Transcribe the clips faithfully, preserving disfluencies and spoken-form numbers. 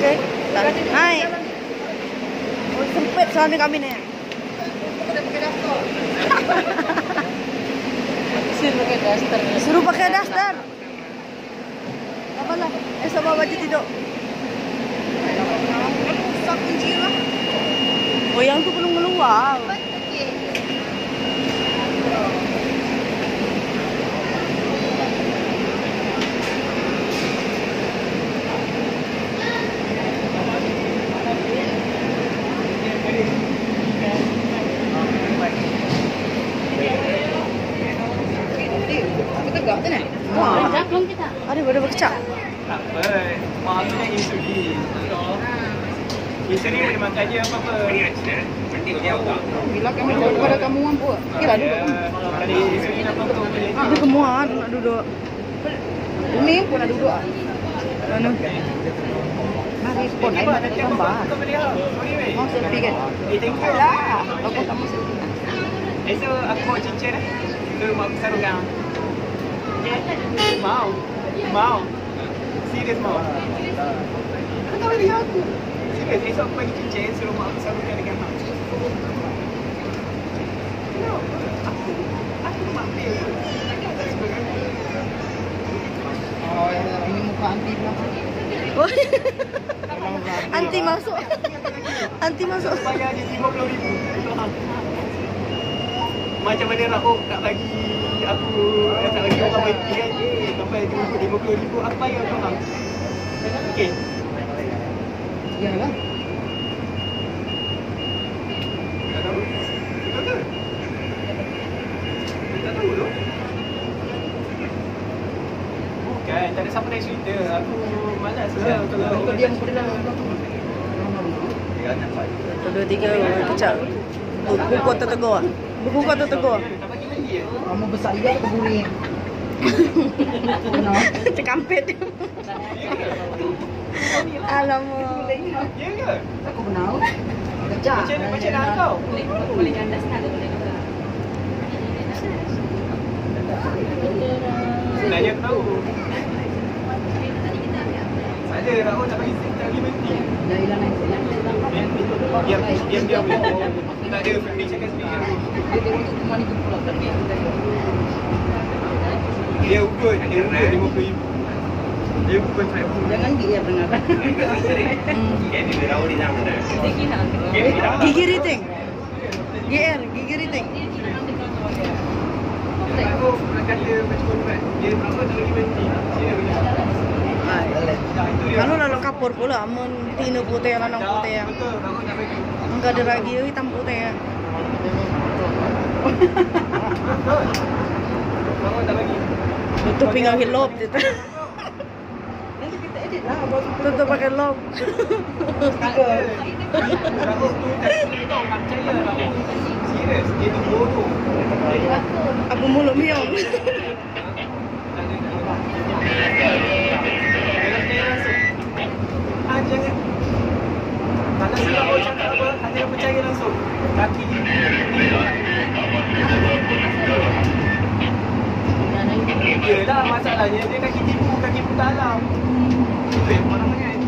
Okay. Hai. Oh, sempit soalnya kami ni. Suruh pakai daster. Suruh pakai daster. Apa lah? Eh, sama baju tidur. Rusak kunci lah. Oh, yang tu belum keluar. Tegak tu nak? Wah, Belum kita. ada ada berkecak. Tak apa. Mak aku nak insulin. Insulin boleh makan je apa-apa. Bila kami duduk kepada kamu mampu. Kira duduk kamu. Ada insulin apa-apa boleh. Ada kemuan nak duduk. Ini pun nak duduk. Anu. Mari pun air nak tambah. Kau boleh tak? Boleh weh. Mau selfie kan? Eh, thank you. Lah, aku tak mau selfie. Esok aku bawa cincin eh. Tu mak aku sarungkan. Mau. Mau. Serius mau. Kau tahu dia aku. Serius, esok aku bagi cincin suruh mak aku sarungkan dengan mak. No, aku. Aku mak dia. Oh, ini muka anti belakang. Oh. Anti masuk. Anti masuk. Bayar dia lima puluh ribu. Macam mana Rahul tak bagi aku, tak bagi orang berhenti kan? Eh, sampai lima puluh ribu, apa yang kau nak? Okey. Yalah. Tak tahu. Tak tahu. Tak tahu tu. Bukan, tak ada siapa nak cerita. Aku malas lah. Kalau diam pada dalam. Satu, dua, tiga, berkecak. Buku atau tegur? Buku atau tegur? Tak bagi beli ya? Kamu besar juga ke buri. Terkampit. Alamak. Ya ke? Aku kenal. Kejap. Macam mana macam mana kau? Boleh gandas nak boleh gandas. Sebenarnya aku tahu. Ada Rahul tak bagi tak bagi berhenti. Dah hilang dah. Diam, diam, diam. Tak ada family cakap sendiri. Dia tengok tu cuma ni tu pula tapi Dia ukur, dia ukur lima puluh ribu. Dia ukur travel. jangan dia dengar. Gigi riting. G R, gigi riting. Aku nak kata macam mana? Dia Rahul tak bagi berhenti. Kalau lalu kapur pula, amun tino putih, lanang putih. Betul, Rahul tak bagi. Enggak ada lagi hitam putih. Betul. Rahul tak bagi. Tutup pinggang hilop gitu. Nanti kita edit lah. Tutup pakai lock. Rahul tu tak kau tak percaya Rahul. Serius, dia tu bodoh. Aku mulut miong. Ah, jangan. Kalau si Rahul cakap apa, hanya percaya langsung. Kaki dia. Yelah, masalahnya dia kaki tipu, kaki buta alam. Itu yang mana banyak.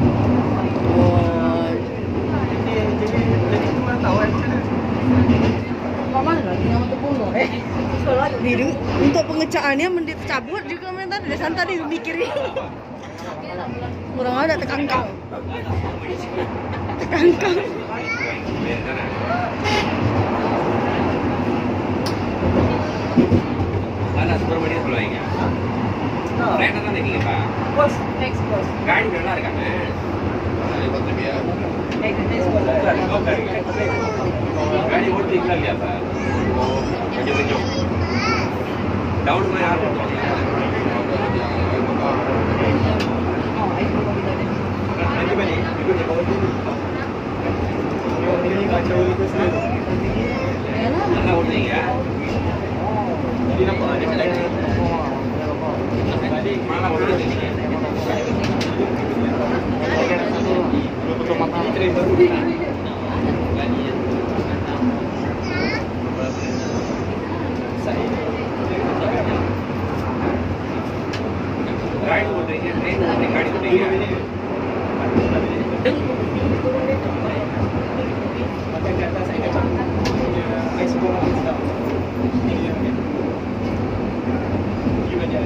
Oh. Jadi, jadi, jadi tu mana tahu kan macam mana. Kau mana lagi nama tu bunuh eh? Ni dia, untuk pengecaannya mending cabut juga mental dia santai dia mikirin. Kurang ada terkangkang. Terkangkang. Alah, Subramanian சொல்லுவாங்க. ரைட்டா தான் இருக்கீங்க பா. Bos, next bos. காடி நல்லா இருக்காங்க. அது பத்தியா? Next, next bos. காடி ஓட்டுறீங்களா இல்லையா பா? கொஞ்சம் கொஞ்சம். டவுன் மாதிரி ஆள் பண்ணுவாங்க. Nanti balik, ikut dia bawa dulu. Ini kacau itu semua. நல்லா ஓட்டுறீங்க. Jadi nampak ada lagi. balik malah ஓட்டுறீங்க. Ini train baru. गाड़ी ஓட்டுறீங்க, ட்ரெயின் ஓட்டுறீங்க, காடி ஓட்டுறீங்க. Macam kat atas saya macam punya ice ball habis tau. Dia kan. Dia banyak.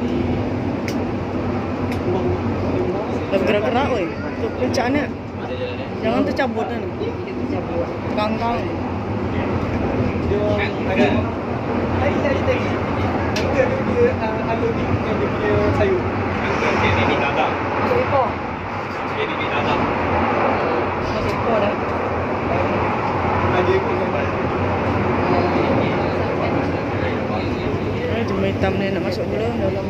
Dah bergerak-gerak weh. Tu pengecaannya. Jangan tercabut kan. Dia tercabut. Kang-kang. Dia ada hari tadi tadi. Dia dia unloading dia punya sayur. Dia ni datang. Masuk ekor. Dia ni datang. Masuk ekor dah. Ada ikut gambar. Eh, jumlah hitam ni nak masuk pula dalam.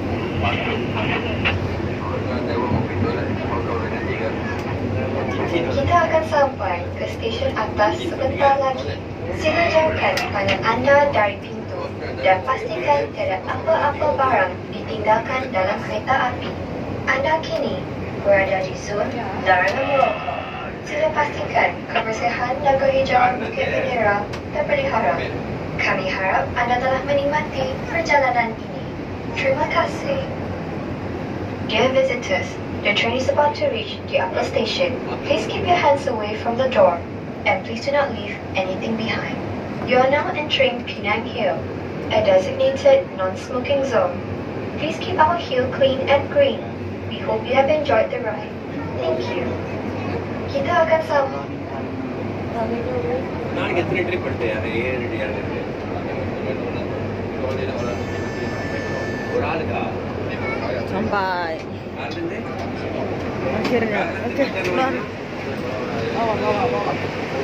Kita akan sampai ke stesen atas sebentar lagi. Sila jauhkan pandangan anda dari pintu dan pastikan tiada apa-apa barang ditinggalkan dalam kereta api. Anda kini berada di zon larangan merokok. Sila pastikan kebersihan dan kehijauan Bukit Bendera terpelihara. Kami harap anda telah menikmati perjalanan ini. Terima kasih. Dear visitors, the train is about to reach the upper station. Please keep your hands away from the door and please do not leave anything behind. You are now entering Penang Hill, a designated non-smoking zone. Please keep our hill clean and green. We hope you have enjoyed the ride. Thank you. Kita akan sampai. நாளைக்கு எத்தனை ட்ரிப் எடுத்து யாரு ஏழு ஏழு ஒரு ஆளுக்கா Sampai. ஆளுந்து Akhirnya. Okey, keluar. Bawa, bawa, bawa.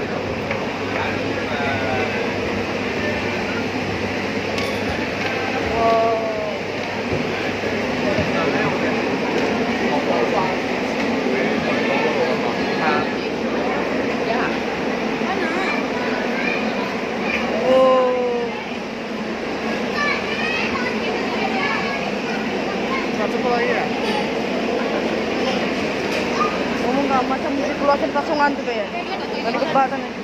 Macam dikeluarkan pasungan tu kayak. Dari kebatan ni.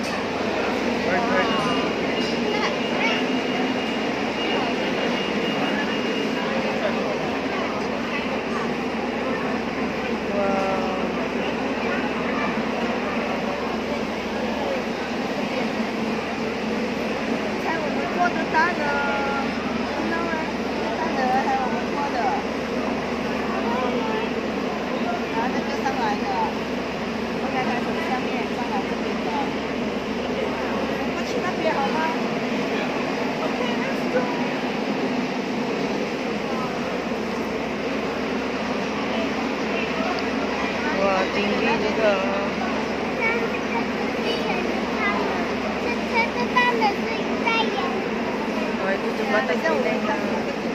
Wah, tinggi juga. Wah, itu jembatan tinggi.